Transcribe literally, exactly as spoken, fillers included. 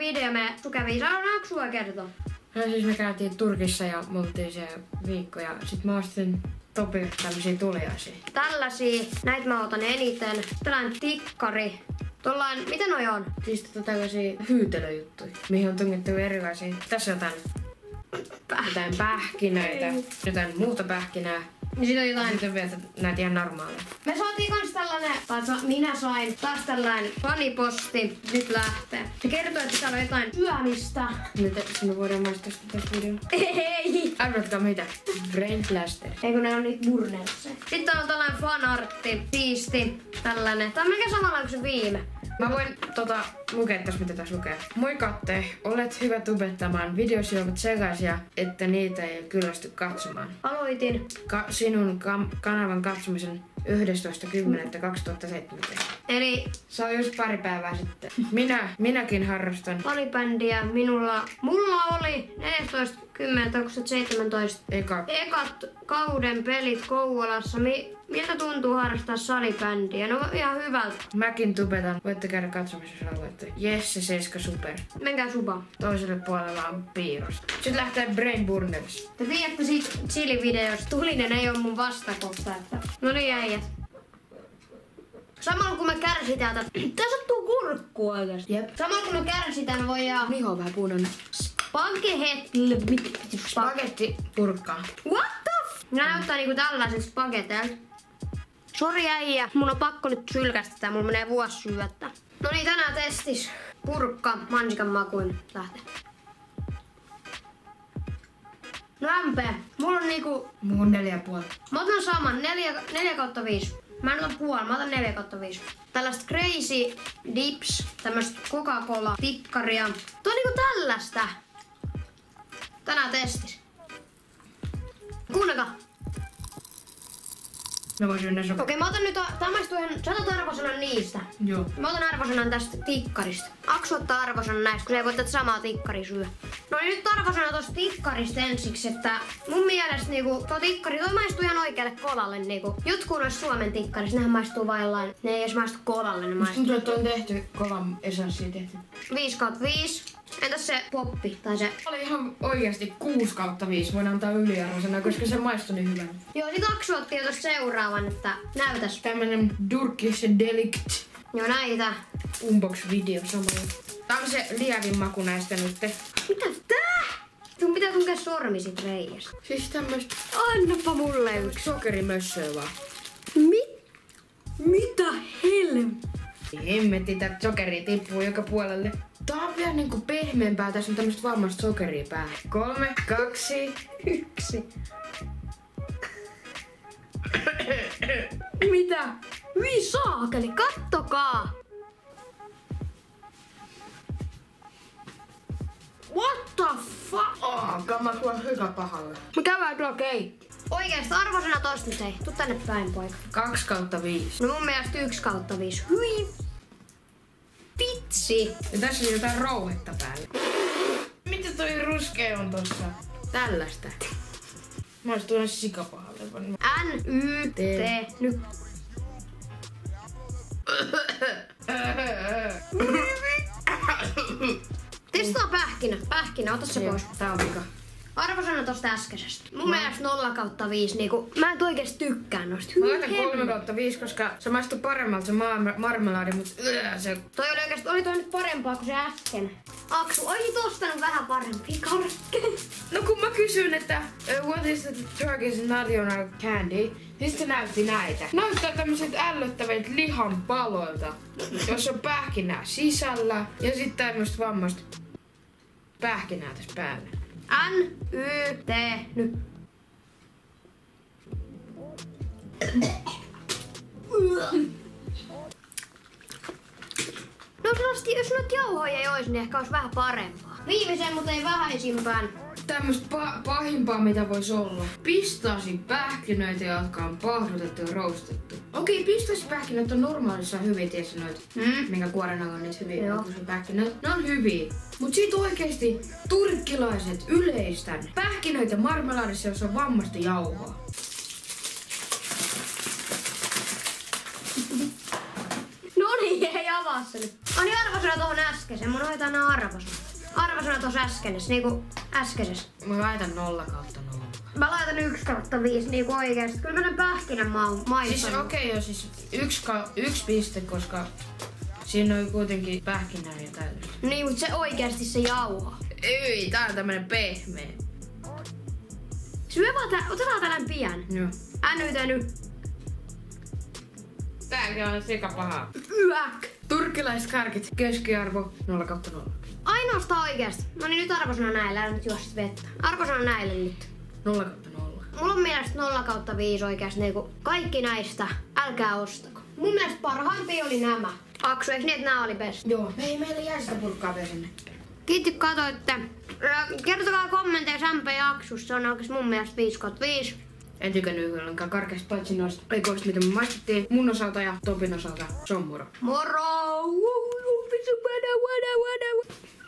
video me Aksu kävi. Saanko Aksua kertoa? No siis me käytiin Turkissa ja me oltiin se viikko ja sit mä ostin Topilta tämmösiä tuliaisia. Tällaisia, näitä mä otan eniten. Tällainen tikkari. Tuollain, mitä noi on? Siis tota tällaisia hyytelöjuttuja, mihin on tungettu erilaisia. Tässä on jotain, Päh. jotain pähkinöitä, jotain muuta pähkinää. Niin sit on jotain. Sitten on vielä näitä ihan normaaleja. Me saatiin kans tällainen, tai minä sain taas tällainen faniposti. Nyt lähtee. Se kertoo, että täällä on jotain syömistä. Nyt me voidaan maistaa sitä tässä videolla. Ei! Arvatkaa mitä? Brain Blaster. Ei kun ne on niitä burneissa. Sitten on tällainen fanartti, siisti, tällainen. Tää on melkein samalla kuin se viime. Mä voin tota lukea tässä, mitä tässä lukee. Moi Katte, olet hyvä tubettamaan. Videosi ovat sellaisia, että niitä ei kyllästy katsomaan. Aloitin. Ka- sinun kam- kanavan katsomisen yhdestoista kymmenettä kaksituhattaseitsemäntoista. Eli Se on just pari päivää sitten. Minä, minäkin harrastan. fanibändiä minulla, mulla oli neljästoista kymmenettä kaksituhattaseitsemäntoista Eka. ekat kauden pelit Kouvolassa. Mi- miltä tuntuu harrastaa salibändiä? No ihan hyvältä. Mäkin tubetan. Voitte käydä katsomassa, jos haluatte. Jesse Seiska Super. Menkää subaan. Toiselle puolella on piirros. Sitten lähtee Brain Burners. Te tiedätte siitä chili-videosta. Tulinen ei ole mun vastakohta. Että... No niin äijät. Samalla kun me kärsitään tätä... Tää sattuu kurkku oikeesti. Jep. Samalla kun me kärsitään, me voidaan... Niho on vähän punainen. Spagetti... Spagetti purkkaa. What the f... Näyttää niinku tällaiset spageteilta. Sori äijä, mun on pakko nyt sylkästä tää, mulla menee vuosi syöttä. No niin, tänään testis. Purkka, mansikan makuin lähtee. Lämpää. Mulla on niinku... Muun neljä ja puoli. Mä otan saman, neljä kautta viisi. Mä en ota puoli, mä otan neljä kautta viisi. Tällaista Crazy Dips, tämmöstä Coca-Cola tikkaria. Tuo on niinku tällaista. Tänään testis. Kuunnelkaa. Mä voin syödä sokeria. Okei, mä otan nyt, tää maistuu ihan, sä otat arvosanan niistä. Joo. Mä otan arvosanan tästä tikkarista. Aksu ottaa arvosanan näistä, kun se ei voi tätä samaa tikkari syö. No niin, nyt arvosana tosta tikkarista ensiksi, että mun mielestä niinku tuo tikkari, toi maistuu ihan oikealle kolalle niinku. Jotkut noissa Suomen tikkarissa, nehän maistuu vain jollain, ne ei edes maistu kolalle, ne maistuu. Tuntuu, että on tehty kovan esanssia tehty. viisi kautta viisi. Entäs se poppi tai se? Oli ihan oikeasti kuusi kautta viisi. Voin antaa yliarvosana, koska se maistui niin hyvältä. Joo, sit Aksu otti jo tosta seuraavan, että näytäs. Tämmönen Turkish Delict Joo, näitä. unbox-video samalla. Tää on se lievin maku näistä nyt. Mitä tää? Sun pitää tunkea sormi sit reiästä. Siis tämmöstä Annapa mulle yksi. sokerimössöä vaan. Mi? Mitä helvettiä? Hemmetti, tää sokeri tippuu joka puolelle. Tää on vielä niinku pehmeämpää. Tässä on tämmöstä vammasta sokeria päällä. Kolme, kaksi, Yksi. Mitä? Hyi saakeli, kattokaa! What the fuck? Oh, kamma tuo hyvä pahalle. Me käydään tuolla keikki. Oikeesti arvosana tosta nyt ei. Tuu tänne päin, poika. Kaksi kautta viisi. No mun mielestä yksi kautta viisi. Hyi. Vitsi. Ja tässä on jotain rouhetta päällä. Mitä toi ruskea on tossa? Tällaista. Mä olis tuonut sikapahalle. N, Y, T, nyt. Testaa pähkinä. Pähkinä, ota se pois. Tää on vika. Arvosana tosta äskeisestä. Mun mielestä nolla kautta viisi, niinku, mä en oikeesti tykkää noista. Mä laitan kolme kautta viisi, koska se maistuu paremmalta se mar- marmelaadi, mut ää, se... Toi oli oikeesti, oli toi nyt parempaa kuin se äsken. Aksu, oisit ostanut vähän parempia karkkeja. No kun mä kysyin, että uh, what is the Turkish national candy, niin se näytti näitä. Näyttää tämmöiset ällöttävät lihanpaloilta, jossa on pähkinää sisällä ja sitten tämmöistä vammasta pähkinää tässä päällä. N, Y, T, nyt. No jos, jos nyt jauhoja ei ois, niin ehkä olisi vähän parempaa. Viimeisen, mutta ei vähäisimpään. Tämmöstä pa- pahimpaa mitä vois olla. Pistasipähkinöitä, jotka on pahdutettu ja roustettu. Okei, pistasipähkinöt on normaalissa hyviä, tiedätkö noita, Mm. minkä kuoren alla on niitä hyviä Joo. pähkinöitä. Ne on hyviä. Mut sit oikeesti turkkilaiset yleistän pähkinöitä marmelaadissa, jossa on vammasta jauhoa. No niin, ei avaa se nyt. Ani arvosana tohon äskeisen. Mun hoitaa nää arvosana. Arvosana tossa äskenes, niinku äskeses. Mä laitan nolla kautta nolla. Mä laitan yksi kautta viisi niinku oikeesti. Kyllä mä nän pähkinän maistan. Siis okei okay, joo, siis yksi, ka- yksi piste, koska siinä on kuitenkin pähkinää ja täydellistä. Niin, mut se oikeesti se jauho. Ei, tää on tämmönen pehmeä. Syö vaan tää, otetaan tällainen pian. Joo. Änytäny. Tääkin on sika paha. Yäk. Turkkilaiskarkit, keskiarvo nolla kautta nolla. Ainoastaan oikeesti. No niin nyt arvosana näillä, älä nyt juo sit vettä. Arvosana näille nyt. nolla kautta nolla. Mulla on mielestä nolla kautta viisi oikeesti niinku kaikki näistä. Älkää ostako. Mun mielestä parhaimpia oli nämä. Aksu, eiks niin, että nää oli best? Joo. Ei meillä jää sitä purkkaa vielä sinne. Kiitti katoitte. Kertokaa kommenteissa M P Aksussa, se on oikeesti mun mielestä viisi kautta viisi. En tykännyt ollenkaan karkeasta paitsi noista leikoista, mitä me maistettiin. Mun osalta ja Topin osalta. Se on moro. Moro!